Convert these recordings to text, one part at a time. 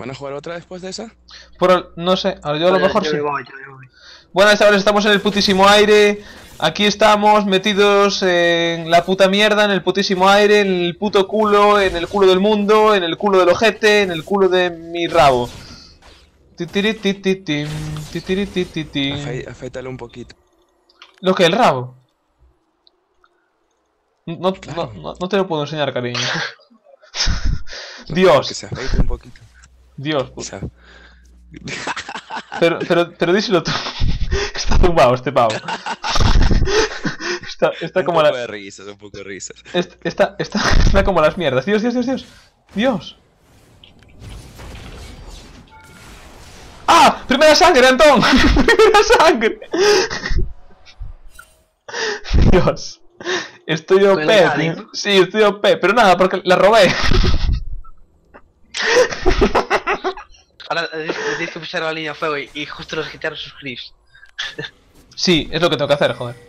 ¿Van a jugar otra después de esa? No sé, a yo a lo mejor Yo sí. me voy, yo me voy. Bueno, chavales, estamos en el putísimo aire. Aquí estamos metidos en la puta mierda, en el putísimo aire, en el puto culo, en el culo del mundo, en el culo del ojete, en el culo de mi rabo. Titirititim, titirititim. Afeítale un poquito. ¿Lo que? ¿El rabo? Claro. No te lo puedo enseñar, cariño. Que Dios, se afeite un poquito. Dios. O sea, Pero díselo tú. Está zumbado este pavo. Está como un la... poco de risas, un poco de risas. Está como las mierdas. Dios, Dios, Dios, Dios. Dios. ¡Ah! ¡Primera sangre, Antón! ¡Primera sangre! Dios. Estoy OP, tío. Sí, estoy OP. Pero nada, porque la robé. Ahora tienes que pushar la línea de fuego y justo los quitar sus clips. Sí, es lo que tengo que hacer, joder.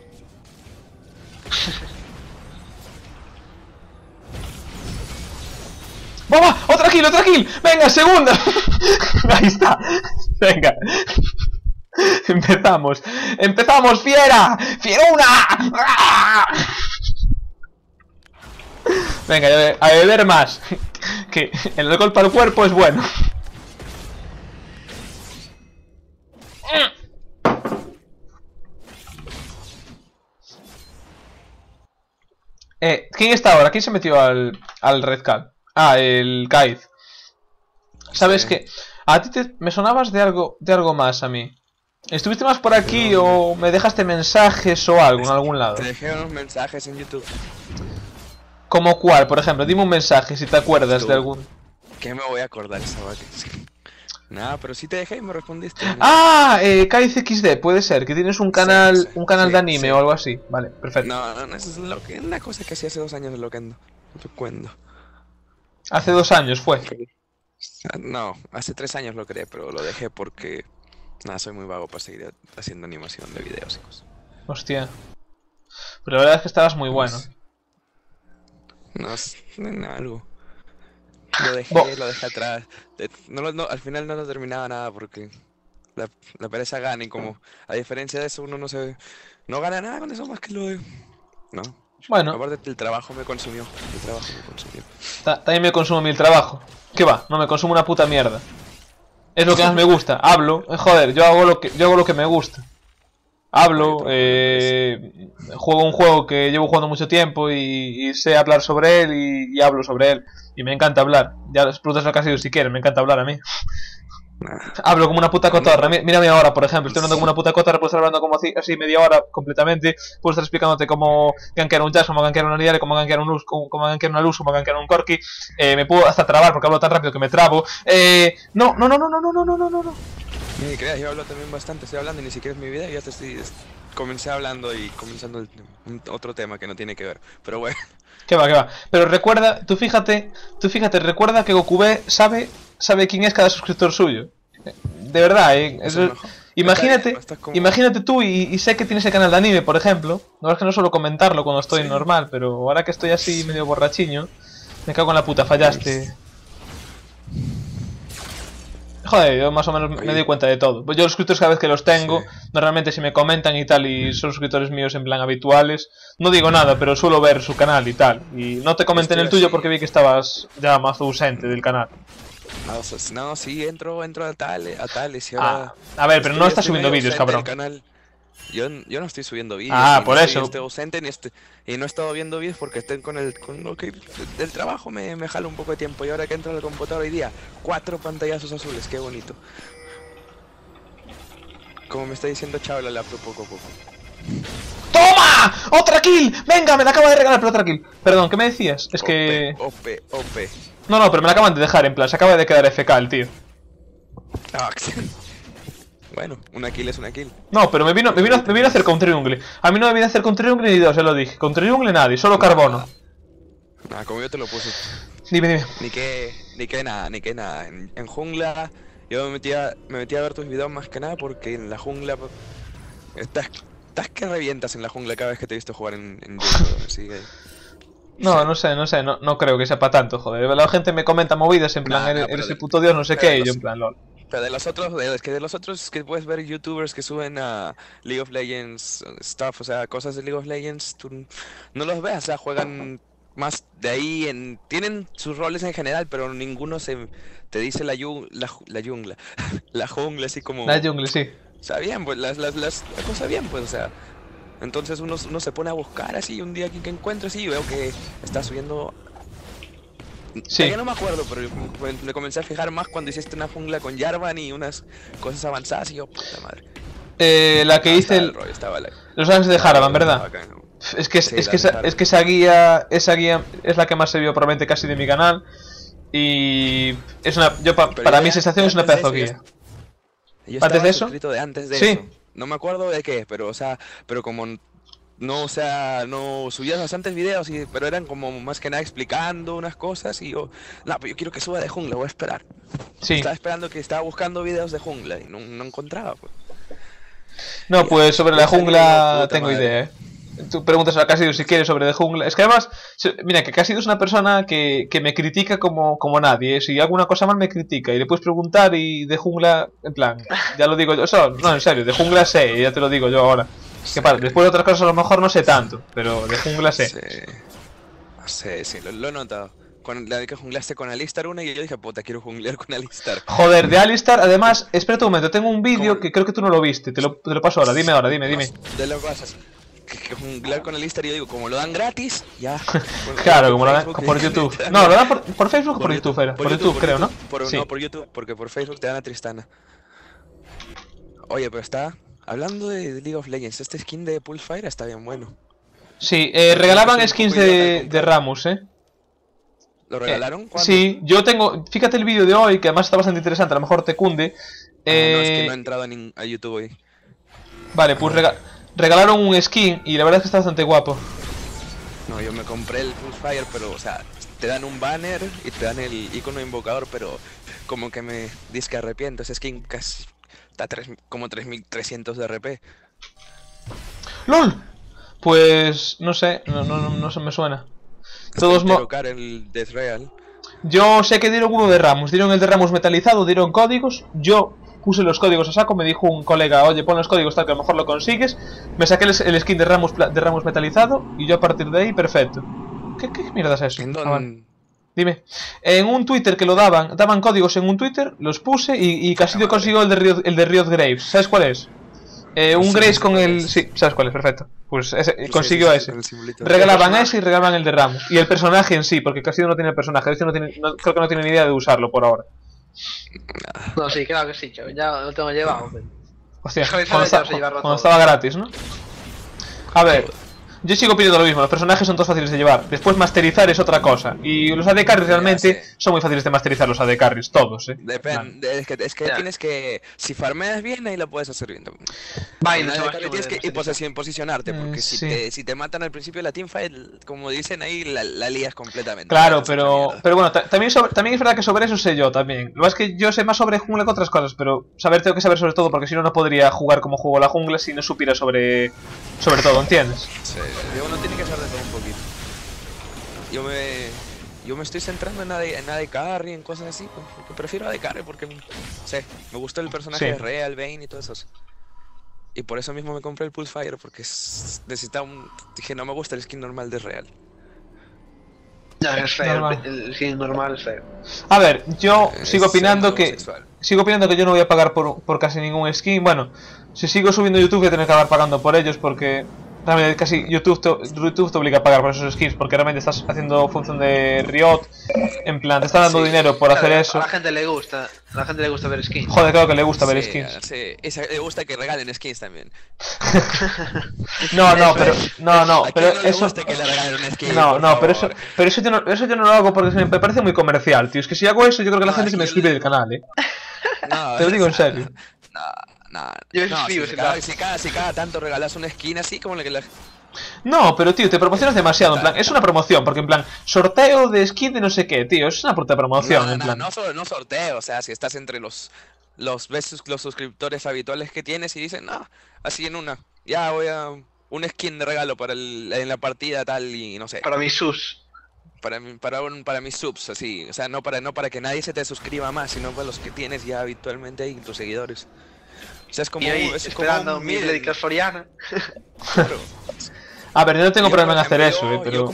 ¡Vamos! ¡Otra kill, otra kill! ¡Venga, segunda! Ahí está. Venga. Empezamos. ¡Empezamos, fiera! ¡Fieruna! ¡Ah! Venga, a beber más. Que el alcohol para el cuerpo es bueno. ¿Quién está ahora? ¿Quién se metió al Red Cal? Ah, el Kaiz. ¿Sabes Sí. qué? A ti me sonabas de algo más a mí. ¿Estuviste más por aquí o me dejaste mensajes o algo en algún lado? Te dejé unos mensajes en YouTube. ¿Como cuál? Por ejemplo, dime un mensaje si te acuerdas Tú. de algún... ¿Qué me voy a acordar esa vaca? Nada, pero sí te dejé y me respondiste. Ah, Kaiz XD, puede ser, que tienes un canal, Sí, de anime o algo así. Vale, perfecto. No, eso es una cosa que hacía hace 2 años de lo que ando. No te cuento. Hace 2 años fue. No, hace 3 años lo creé, pero lo dejé porque... Nada, soy muy vago para seguir haciendo animación de videos y cosas. Hostia. Pero la verdad es que estabas muy bueno. No, algo. Lo dejé atrás. Al final no lo terminaba nada porque la pereza gana y como a diferencia de eso uno no gana nada con eso más que lo de... No. Bueno, Aparte el trabajo me consumió. El trabajo me consumió. también me consumo mi trabajo. ¿Qué va? No me consumo una puta mierda. Es lo que más me gusta. Hablo, joder, yo hago lo que me gusta. Hablo, juego un juego que llevo jugando mucho tiempo y sé hablar sobre él y hablo sobre él. Y me encanta hablar. Ya les preguntas lo que ha sido si quieres, me encanta hablar a mí. Nah. Hablo como una puta cotorra. Mírame ahora, por ejemplo. Estoy hablando como una puta cotorra. Puedo estar hablando como así media hora completamente. Puedo estar explicándote cómo gankear un Jazz, cómo gankear una Nidalee, cómo gankear un Luz, cómo gankear una Luz, cómo gankear un Corki. Me puedo hasta trabar porque hablo tan rápido que me trabo. No. Ni creas, yo hablo también bastante. Estoy hablando y ni siquiera es mi vida. Y ya comencé hablando y comenzando otro tema que no tiene que ver. Pero bueno. ¿Qué va? Pero recuerda, tú fíjate, recuerda que Gokube sabe quién es cada suscriptor suyo. De verdad, Eso es mejor. Imagínate tú y sé que tienes el canal de anime, por ejemplo. No es que no suelo comentarlo cuando estoy Sí. normal, pero ahora que estoy así medio borrachiño, me cago en la puta, fallaste. Joder, yo más o menos me doy cuenta de todo. Yo los suscriptores cada vez que los tengo, Sí. normalmente si me comentan y tal y son suscriptores míos en plan habituales, no digo nada, pero suelo ver su canal y tal. Y no te comenté en el tuyo porque vi que estabas ya más ausente del canal. No, sí, entro a tales y ahora... A ver, pero no estás subiendo medio vídeos, ausente cabrón. del canal. Yo no estoy subiendo vídeos. Por eso. Estoy ausente y no he estado viendo vídeos porque estoy con lo que del trabajo me jala un poco de tiempo. Y ahora que entro al computador hoy día, 4 pantallazos azules, qué bonito. Como me está diciendo chao la laptop poco a poco. ¡Toma! ¡Otra kill! ¡Venga, me la acaba de regalar, pero otra kill! Perdón, ¿qué me decías? Es que... OP. No, pero me la acaban de dejar, en plan, se acaba de quedar FK el tío. Ah, bueno, una kill es una kill. No, pero me vino a hacer con triungle. A mí no me viene a hacer con triungle ni dos, ya lo dije. Con triungle nadie, solo carbono. Nada, como yo te lo puse. Dime. Ni que nada. En jungla, yo me metí a ver tus videos más que nada porque en la jungla estás que revientas en la jungla cada vez que te he visto jugar en YouTube, así que No, no sé, no creo que sea para tanto, joder. La gente me comenta movidas en plan, No, no, eres el puto dios, no sé pero qué, de y yo los, en plan, lol. pero de los otros que puedes ver youtubers que suben a League of Legends stuff, o sea, cosas de League of Legends, tú no los ves, o sea, juegan más de ahí tienen sus roles en general, pero ninguno te dice la jungla, la jungla así La como, jungle, sí. o sea, bien, pues la cosa bien, pues, o sea, entonces uno se pone a buscar así un día que encuentro así y veo que está subiendo. Ya Sí. que no me acuerdo, pero me comencé a fijar más cuando hiciste una jungla con Jarvan y unas cosas avanzadas y yo, puta madre. La que No, hice estaba el rollo, los años de estaba el Haraban, rollo, estaba ¿verdad? bacán, ¿no? Es que, Sí, es que esa guía es la que más se vio probablemente casi de mi canal. Y es una, Pero para yo mi sensación es una antes de pedazo eso, guía. yo ¿Antes estaba de eso? suscrito de antes de eso. Sí, No me acuerdo de qué, pero o sea, pero como no, o sea, no subías bastantes videos, pero eran como más que nada explicando unas cosas y yo, no, pero yo quiero que suba de jungla, voy a esperar. sí. Estaba buscando videos de jungla y no encontraba, pues. No, Y ya, pues sobre de ahí la salió y yo, jungla puta tengo madre. idea, Tú preguntas a Casido si quiere sobre de jungla. Es que además, mira, que Casido es una persona que me critica como nadie. Si hago una cosa mal me critica y le puedes preguntar y de jungla, en plan, ya lo digo yo. Eso, no, en serio, de jungla sé, ya te lo digo yo ahora. Que Sí, para, después de otras cosas a lo mejor no sé tanto, pero de jungla sé. sí, sí, sí, lo he notado. Con la de que junglaste con Alistar una y yo dije, puta, quiero junglear con Alistar. Joder, de Alistar, Y además, espera un momento, tengo un vídeo como, que creo que tú no lo viste, te lo paso ahora, dime, no, dime. de las cosas, que junglear con Alistar, y yo digo, como lo dan gratis, ya. Bueno, Claro, por como lo dan Facebook por te YouTube. dan No, lo gratis. dan por Facebook o por YouTube, era. Por YouTube, creo, ¿no? No Sí. por YouTube, porque por Facebook te dan a Tristana. Oye, pero hablando de League of Legends, este skin de Pulsefire está bien bueno. Sí, Pero creo que regalaban soy un skins poco idiota al de comprarlo. Ramos, ¿eh? ¿Lo regalaron? ¿Cuándo? Sí, yo tengo. Fíjate el vídeo de hoy, que además está bastante interesante, a lo mejor te cunde. Ah, no, es que no he Eh, entrado a YouTube hoy. vale, A pues ver. regalaron un skin y la verdad es que está bastante guapo. No, yo me compré el Pulsefire, pero, o sea, te dan un banner y te dan el icono invocador, pero como que me dice que arrepiento. Ese skin casi está como 3300 de RP. ¡LOL! Pues no sé, no se me suena. Está Todos entero mo caro el Death Real. Yo sé que dieron uno de Ramos, dieron el de Ramos metalizado, dieron códigos. Yo puse los códigos a saco, me dijo un colega, oye, pon los códigos tal que a lo mejor lo consigues. Me saqué el skin de Ramos metalizado y yo a partir de ahí, perfecto. ¿Qué mierda es eso? ¿En Ah, vale. dónde? Dime. En un Twitter que lo daban códigos en un Twitter, los puse y Puta Castillo madre. consiguió el de Riot Graves. ¿Sabes cuál es? Un Sí, sí Graves sé con cuál el... es. Sí, ¿sabes cuál es? Perfecto. Pues ese, Sí, sí, consiguió sí, sí, ese. con el simbolito. ¿Y el Regalaban ese personaje? y regalaban el de Ramos. Y el personaje en sí, porque Castillo no tiene personaje. De hecho, creo que no tiene ni idea de usarlo por ahora. No, sí, claro que sí, yo ya lo tengo llevado. Pero... Hostia, Joder, cuando, ya os he llevarlo cuando todo. estaba gratis, ¿no? A ver, Joder. yo sigo pidiendo lo mismo, los personajes son todos fáciles de llevar. Después masterizar es otra cosa. Y los AD Carries Ya realmente sé. son muy fáciles de masterizar los AD Carries, todos, Plan. Depende, es que Ya. tienes que, si farmeas bien, ahí lo puedes hacer bien. Va, y Con no se nada de va a carry tienes que posicionarte, porque Sí. si te matan al principio de la teamfight, como dicen ahí, la lías completamente. La Claro, haces hecha mierda. pero bueno, también es verdad que sobre eso sé yo también. Lo que es que yo sé más sobre jungla que otras cosas, pero tengo que saber sobre todo, porque si no, no podría jugar como juego la jungla si no supiera sobre todo, ¿entiendes? Sí, uno tiene que saber de todo un poquito. Yo me estoy centrando en AD Carry, en cosas así, porque prefiero AD Carry porque, no sé, me gustó el personaje Sí. de Real, Vayne y todo eso. Y por eso mismo me compré el Pulsefire, porque necesitaba dije, no me gusta el skin normal de Real. Ya, es feo, Normal. el skin normal es feo. A ver, yo sigo Es opinando muy que homosexual. yo no voy a pagar por casi ningún skin. Bueno, si sigo subiendo YouTube voy a tener que acabar pagando por ellos porque realmente casi YouTube te obliga a pagar por esos skins porque realmente estás haciendo función de Riot. En plan, te está dando Sí, dinero por hacer Claro, eso. a la gente le gusta, a la gente le gusta ver skins. Joder, claro que le gusta ver Sí, skins. sí, le gusta que regalen skins también. No, Eso pero es. no, ¿A pero quién no le eso gusta que le regalen un skin, no, por no, pero favor? eso yo no lo hago porque me parece muy comercial, tío. Es que si hago eso, yo creo que la No, gente es se que me yo suscribe del canal, No, Te lo digo en o sea, serio. no, no, Yo me no, suscribo, si sí, cada, claro. si cada tanto regalas una skin así como la que la... No, pero tío, te promocionas demasiado, en plan, es una promoción, porque en plan, sorteo de skin de no sé qué, tío, es una puta promoción, en plan. No sorteo, o sea, si estás entre los suscriptores habituales que tienes y dicen, no, así en una, ya voy a un skin de regalo para en la partida tal y no sé. Para mis sus. para mis subs, así. O sea, no para que nadie se te suscriba más, sino para los que tienes ya habitualmente ahí, tus seguidores. O sea, es como, Y ahí, es esperando como un mi middle, Clash Royale. claro. A ver, yo no tengo Yo, problema por en hacer ejemplo, eso, pero...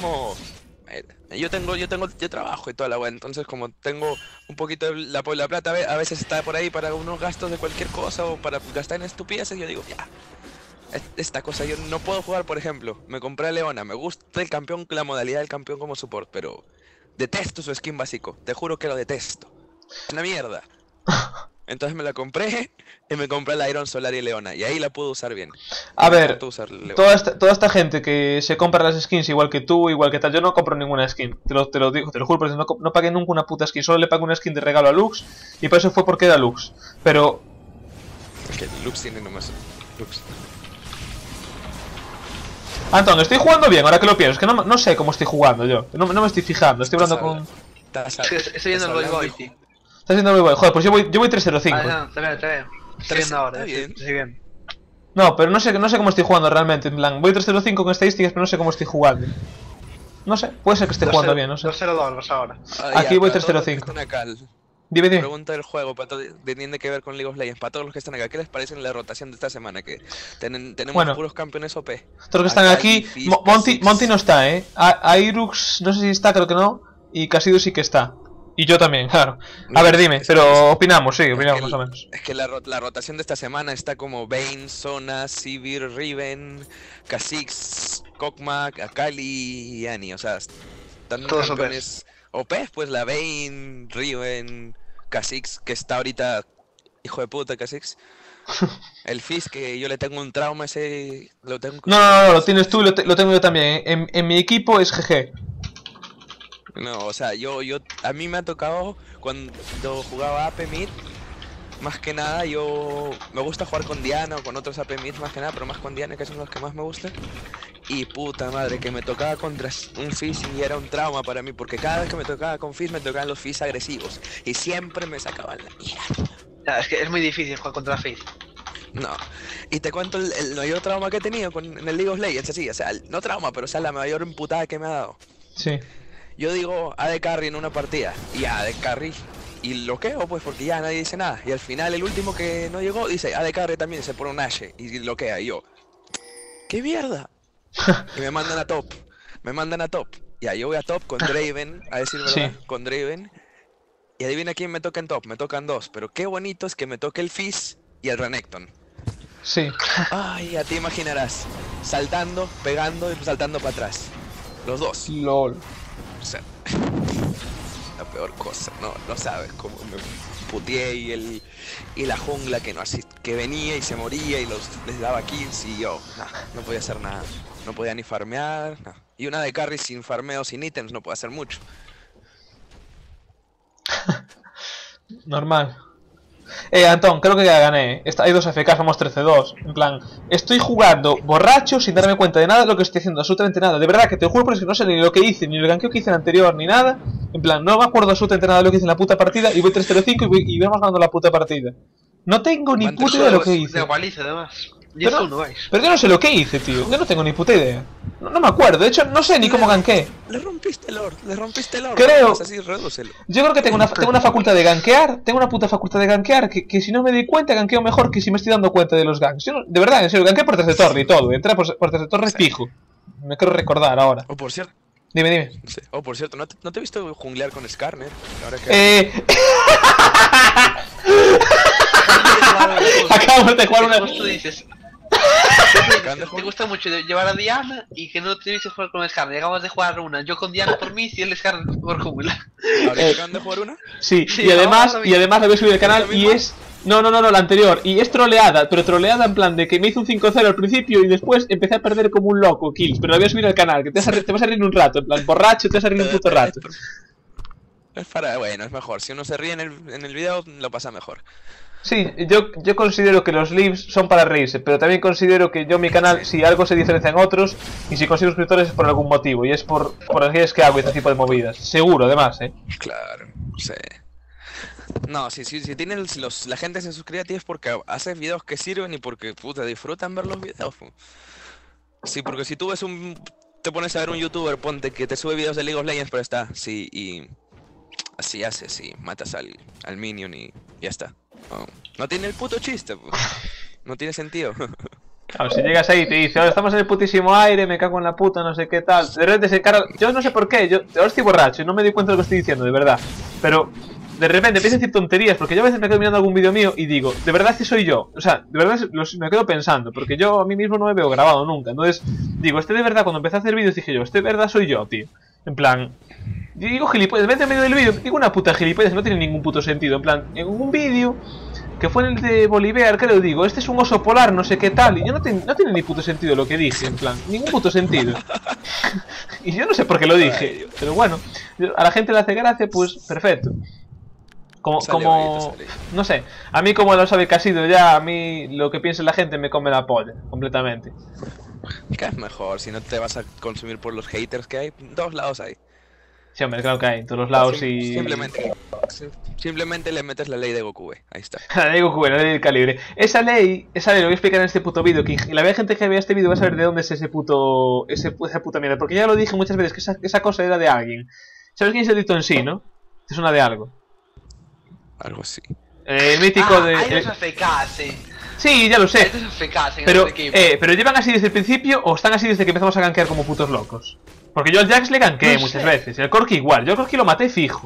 yo trabajo y toda la web, entonces como tengo un poquito de la plata, a veces está por ahí para unos gastos de cualquier cosa o para gastar en estupideces, yo digo, ya, esta cosa yo no puedo jugar, por ejemplo, me compré a Leona, me gusta el campeón, la modalidad del campeón como support, pero detesto su skin básico, te juro que lo detesto, es una mierda. Entonces me la compré y me compré la Iron Solar y Leona, y ahí la puedo usar bien. A Me ver, encanta usar Leona. toda esta gente que se compra las skins igual que tú, igual que tal, yo no compro ninguna skin, te lo digo, te lo juro, porque no pagué nunca una puta skin, solo le pagué una skin de regalo a Lux, y por eso fue porque era Lux. Pero, Es que Lux tiene nomás Lux. Antón, estoy jugando bien, ahora que lo pienso, es que no sé cómo estoy jugando yo, no me estoy fijando, estoy hablando con... Estoy viendo el Boy Boy, tío. Estás viendo muy bueno, joder, pues yo voy 305. Ah, no, te veo. Estoy viendo ahora, Está bien. estoy bien. No, pero no sé cómo estoy jugando realmente, en plan, voy 305 con estadísticas, pero no sé cómo estoy jugando. No sé, puede ser que esté jugando bien, no sé. 2-0-2 vas ahora. Aquí voy 305. Dime. Pregunta del juego, tiene que ver con League of Legends. Para todos los que están acá, ¿qué les parece la rotación de esta semana? Que tenemos Bueno, puros campeones OP. Todos los que están aquí, Monty no está, Airux no sé si está, creo que no. Y Casido sí que está. Y yo también, claro. A ver, dime, pero opinamos, sí, opinamos más o menos. Es que la rotación de esta semana está como Vayne, Sona, Sivir, Riven, Kha'Zix, Kog'Maw, Akali y Annie. O sea, están todos campeones OP, pues la Vayne, Riven, Kha'Zix, que está ahorita, hijo de puta, Kha'Zix. El Fizz, que yo le tengo un trauma ese, lo tengo. No, lo tienes tú y lo tengo yo también. En mi equipo es GG. No, o sea, a mí me ha tocado cuando jugaba AP Mid, más que nada, me gusta jugar con Diana o con otros AP Mid más que nada, pero más con Diana, que son los que más me gustan. Y puta madre, que me tocaba contra un Fizz y era un trauma para mí, porque cada vez que me tocaba con Fizz me tocaban los Fizz agresivos y siempre me sacaban la mierda. Es que es muy difícil jugar contra Fizz. No, y te cuento el mayor trauma que he tenido en el League of Legends, así, o sea, no trauma, pero o sea, la mayor emputada que me ha dado. Sí. Yo digo AD Carry en una partida, y AD Carry, y loqueo pues porque ya nadie dice nada, y al final el último que no llegó dice AD Carry también, se pone un Ashe, y loquea, y yo, ¡qué mierda! Y me mandan a top, ya yo voy a top con Draven, a decir verdad, Sí. con Draven, y adivina quién me toca en top, me tocan dos, pero qué bonito es que me toque el Fizz y el Renekton. Sí. Ay, ya te imaginarás, saltando, pegando y saltando para atrás, los dos. LOL. O sea, la peor cosa, no sabes cómo me puteé y la jungla que venía y se moría y les daba kills y yo, no podía hacer nada, no podía ni farmear, nah. Y una de carry sin farmeo, sin ítems, no puede hacer mucho. Normal. Antón, creo que ya gané. Hay 2 FK, somos 13-2. En plan, estoy jugando borracho sin darme cuenta de nada de lo que estoy haciendo, absolutamente nada. De verdad que te lo juro, pero es que no sé ni lo que hice, ni el ganqueo que hice en el anterior, ni nada. En plan, no me acuerdo absolutamente nada de lo que hice en la puta partida y voy 3-0-5 y vamos ganando la puta partida. No tengo ni puta idea de lo que hice. De Walice, además. Pero yo no sé lo que hice, tío. Yo no tengo ni puta idea. No me acuerdo, de hecho no sé ni cómo ganqué. Le rompiste el Lord. Creo. Así, redúcelo. Yo creo que tengo una facultad de gankear. Tengo una puta facultad de gankear que si no me doy cuenta, ganqueo mejor que si me estoy dando cuenta de los ganks. De verdad, en serio, ganqueo por 3 de torre y todo. Entré por 3 de torre fijo. Me quiero recordar ahora. O por cierto. Dime. Sí. Oh, por cierto, ¿no te he visto junglear con Skarner? Ahora que... Acabamos de jugar una... Tú dices... Te gusta mucho llevar a Diana y que no te viste jugar con Skarner. Llegamos de jugar una, yo con Diana por mí y el Skarner por jungla. ¿Ahora acaban de jugar una? Sí, y además la voy a subir al canal y es... No, la anterior. Y es troleada, pero troleada en plan de que me hizo un 5-0 al principio y después empecé a perder como un loco kills. Pero la voy a subir al canal, que te vas a reír un rato, en plan borracho, te vas a reír un puto rato. Bueno, es mejor. Si uno se ríe en el video, lo pasa mejor. Sí, yo considero que los lives son para reírse, pero también considero que yo mi canal, si algo se diferencia en otros, y si consigo suscriptores es por algún motivo, y es por aquellas que hago este tipo de movidas. Seguro, además, Claro, sí. No, si la gente se suscribe a ti es porque haces videos que sirven y porque, puta, disfrutan ver los videos. Sí, porque si tú ves te pones a ver un youtuber, ponte que te sube videos de League of Legends, pero está, sí, y así haces, y matas al minion y ya está. No tiene el puto chiste, pues. No tiene sentido. Claro, si llegas ahí y te dice, ahora estamos en el putísimo aire, me cago en la puta, no sé qué tal. De repente se encarga. Yo no sé por qué, yo ahora estoy borracho y no me doy cuenta de lo que estoy diciendo, de verdad. Pero de repente empiezo a decir tonterías, porque yo a veces me quedo mirando algún vídeo mío y digo, de verdad que soy yo. O sea, de verdad me quedo pensando, porque yo a mí mismo no me veo grabado nunca. Entonces, digo, de verdad, cuando empecé a hacer vídeos dije yo, de verdad soy yo, tío. En plan, yo digo gilipollas, de repente en medio del vídeo digo una puta gilipollas que no tiene ningún puto sentido. En plan, en un vídeo que fue en el de Bolívar, creo, digo, este es un oso polar, no sé qué tal, y yo no tiene ni puto sentido lo que dije, en plan, ningún puto sentido. Y yo no sé por qué lo dije, pero bueno, a la gente le hace gracia, pues perfecto. Como no sé, a mí como lo sabe que ha sido ya, a mí lo que piense la gente me come la polla, completamente. ¿Qué es mejor? Si no te vas a consumir por los haters que hay, dos lados hay. Sí, hombre, claro que hay, en todos los lados y... Simplemente le metes la ley de Goku, ahí está. La ley de Goku, la ley del calibre. Esa ley lo voy a explicar en este puto vídeo, que la gente que vea este vídeo va a saber de dónde es esa puta mierda. Porque ya lo dije muchas veces, que esa cosa era de alguien. ¿Sabes quién es el dito en sí, no? ¿Te suena de algo? Algo así. El mítico de... Hay dos AFK, sí. Sí, ya lo sé. Hay dos AFK en Pero, el equipo. pero ¿llevan así desde el principio o están así desde que empezamos a gankear como putos locos? Porque yo al Jax le ganqueé muchas veces, y al Corki igual, yo al Corki lo maté fijo.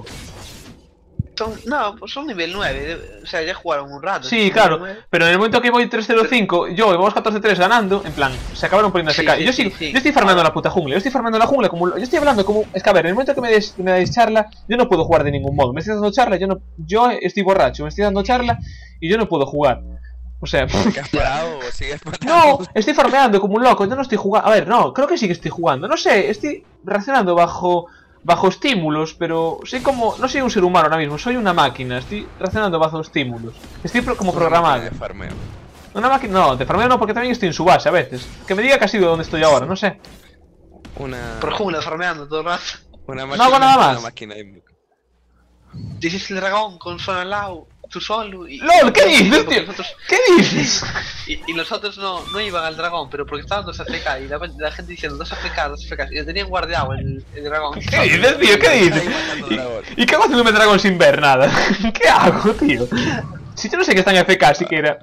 No, pues son nivel 9, o sea, ya jugaron un rato. Sí, claro, pero en el momento que voy 3-0-5, yo y vamos 14-3 ganando, en plan, se acabaron poniendo AFK. Y yo estoy farmando la puta jungla, yo estoy farmando la jungla como... Yo estoy hablando como... Es que a ver, en el momento que me dais charla, yo no puedo jugar de ningún modo. Me estoy dando charla, yo estoy borracho, me estoy dando charla y yo no puedo jugar. O sea... ¿Has parado o sigues matando? No, estoy farmeando como un loco, yo no estoy jugando... A ver, no, creo que sí que estoy jugando. No sé, estoy reaccionando bajo estímulos, pero soy como... No soy un ser humano ahora mismo, soy una máquina. Estoy reaccionando bajo estímulos. Estoy como programado. De farmeo. Una máquina... No, de farmeo no, porque también estoy en su base a veces. Que me diga que ha sido donde estoy ahora, no sé. Por jungla farmeando todo el rato. Máquina, no hago nada más. Una máquina de... Dices el dragón con zona al lado, tú solo y... ¡LOL! ¿Qué dices, tío? ¿Qué dices? Y los otros no iban al dragón, pero porque estaban dos AFK y la gente diciendo dos AFK, y lo tenían guardado el dragón. ¿Qué dices, tío? ¿Qué dices? ¿Y qué hago haciéndome dragón sin ver nada? ¿Qué hago, tío? Si yo no sé que están AFK siquiera.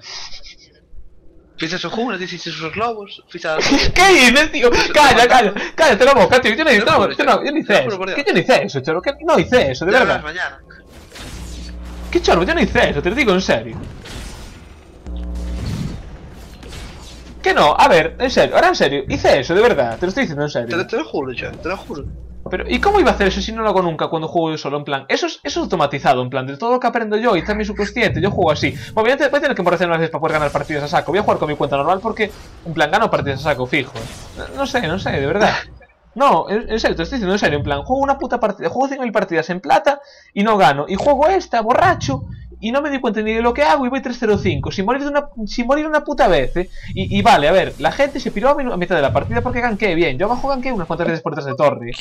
Ficha su jungla, dices sus lobos, ficha... ¿Qué dices, tío? Cállate la boca, tío. Yo no hice eso. ¿Qué yo no hice eso, chorro? ¿Qué? No hice eso, de verdad. ¿Qué chorro? Yo no hice eso, te lo digo en serio. ¿Qué no? A ver, en serio, ahora en serio, hice eso, de verdad, te lo estoy diciendo en serio. Te lo juro, yo, te lo juro. Pero, ¿y cómo iba a hacer eso si no lo hago nunca cuando juego yo solo? En plan, eso es automatizado, en plan, de todo lo que aprendo yo y también subconsciente, yo juego así. Bueno, voy a tener que emborrachar unas veces para poder ganar partidas a saco. Voy a jugar con mi cuenta normal porque, en plan, gano partidas a saco, fijo. No sé, de verdad. No, en serio, te estoy diciendo en serio, en plan, juego una puta partida, juego 5000 partidas en plata y no gano. Y juego esta, borracho, y no me doy cuenta ni de lo que hago y voy 3-0-5, sin morir una puta vez, y vale, a ver, la gente se piró a mitad de la partida porque ganqué bien. Yo abajo ganqué unas cuantas veces por detrás de torre.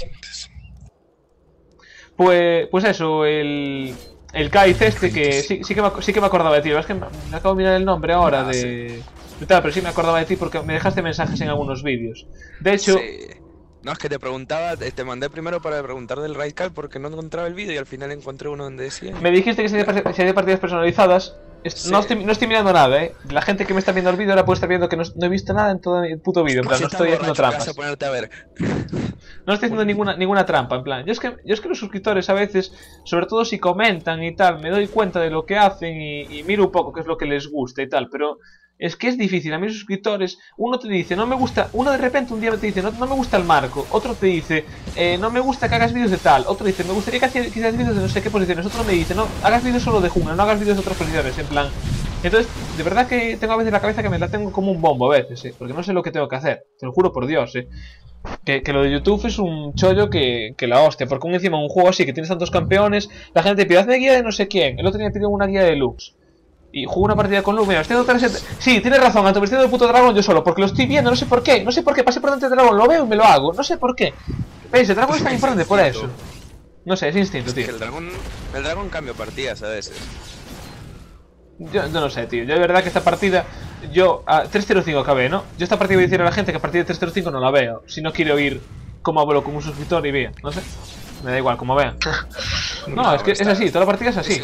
Pues eso, el Kaiz este que sí que me acordaba de ti. Es que me acabo de mirar el nombre ahora de tal, pero sí me acordaba de ti porque me dejaste mensajes en algunos vídeos. De hecho... Sí. No, es que te preguntaba, te mandé primero para preguntar del Raidcar porque no encontraba el vídeo y al final encontré uno donde decía... Me dijiste que si había partidas personalizadas. Sí. No estoy mirando nada, La gente que me está viendo el vídeo ahora puede estar viendo que no he visto nada en todo el puto vídeo. En plan, no estoy haciendo trampas. A ver. No estoy haciendo ninguna trampa, en plan. Yo es que los suscriptores a veces, sobre todo si comentan y tal, me doy cuenta de lo que hacen y miro un poco qué es lo que les gusta y tal, pero... Es que es difícil, a mí los suscriptores, uno te dice, no me gusta, uno de repente un día te dice, no me gusta el marco, otro te dice, no me gusta que hagas vídeos de tal, otro dice, me gustaría que hicieras vídeos de no sé qué posiciones, otro me dice, no, hagas vídeos solo de jungla, no hagas vídeos de otras posiciones, en plan. Entonces, de verdad que tengo a veces la cabeza que me la tengo como un bombo a veces, porque no sé lo que tengo que hacer, te lo juro por Dios, que lo de YouTube es un chollo que la hostia, porque encima un juego así que tienes tantos campeones, la gente te pide, hazme guía de no sé quién, el otro día me pidió una guía de Lux. Y juego una partida con Lux, mira, estoy dando sí, tienes razón, Anto, me estoy dando el puto dragón yo solo, porque lo estoy viendo, no sé por qué, pasé por delante del dragón, lo veo y me lo hago, no sé por qué. ¿Veis? El dragón es tan importante por eso. No sé, es instinto, tío. Es que el dragón cambia partidas a veces. Yo no sé, tío, yo de verdad que esta partida, yo a 3-0-5 acabé, ¿no? Yo esta partida voy a decir a la gente que a partir de 3-0-5 no la veo, si no quiero ir como hablo con un suscriptor y vea, no sé. Me da igual, como vean. No, es que es así, toda la partida es así.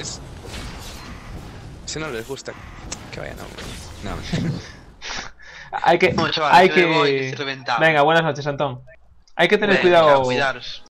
Si no les gusta, que vayan, no. Hay que... Bueno, chaval, hay que me voy, que que... estoy reventado. Venga, buenas noches, Antón. Hay que tener Venga, cuidado... cuidaros.